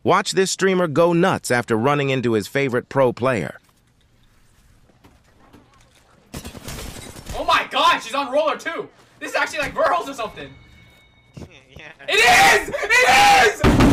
Watch this streamer go nuts after running into his favorite pro player. Oh my god, she's on roller too! This is actually like Verhulst or something! Yeah. It is! It is!